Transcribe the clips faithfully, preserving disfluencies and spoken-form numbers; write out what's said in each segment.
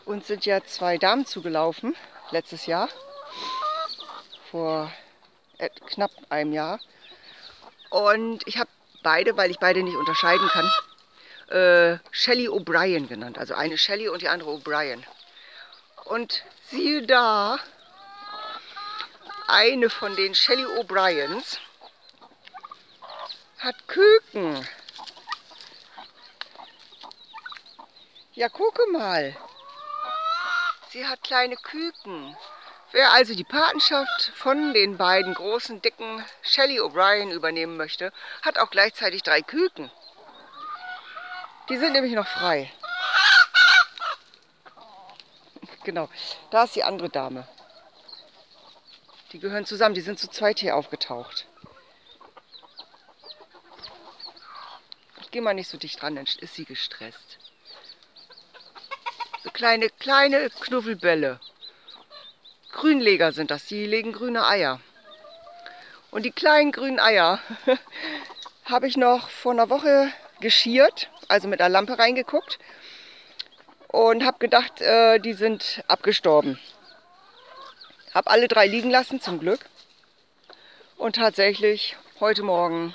Uns sind ja zwei Damen zugelaufen, letztes Jahr, vor knapp einem Jahr. Und ich habe beide, weil ich beide nicht unterscheiden kann, äh, Shelly O'Brien genannt. Also eine Shelly und die andere O'Brien. Und siehe da, eine von den Shelly O'Briens hat Küken. Ja, gucke mal. Sie hat kleine Küken. Wer also die Patenschaft von den beiden großen, dicken Shelly O'Brien übernehmen möchte, hat auch gleichzeitig drei Küken. Die sind nämlich noch frei. Genau, da ist die andere Dame. Die gehören zusammen, die sind zu zweit hier aufgetaucht. Ich gehe mal nicht so dicht ran, dann ist sie gestresst. So kleine, kleine Knuffelbälle. Grünleger sind das, die legen grüne Eier. Und die kleinen grünen Eier habe ich noch vor einer Woche geschiert, also mit einer Lampe reingeguckt und habe gedacht, äh, die sind abgestorben. Habe alle drei liegen lassen, zum Glück. Und tatsächlich heute Morgen,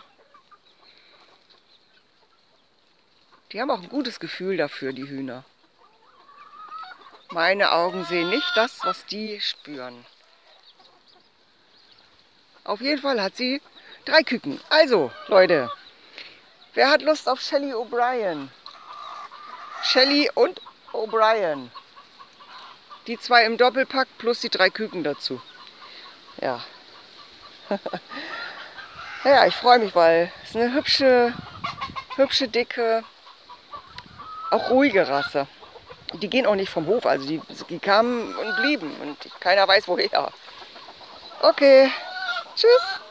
die haben auch ein gutes Gefühl dafür, die Hühner. Meine Augen sehen nicht das, was die spüren. Auf jeden Fall hat sie drei Küken. Also, Leute, wer hat Lust auf Shelly O'Brien? Shelly und O'Brien. Die zwei im Doppelpack plus die drei Küken dazu. Ja. Ja, ich freue mich, weil es ist eine hübsche, hübsche, dicke, auch ruhige Rasse. Die gehen auch nicht vom Hof, also die, die kamen und blieben und keiner weiß woher. Okay, tschüss.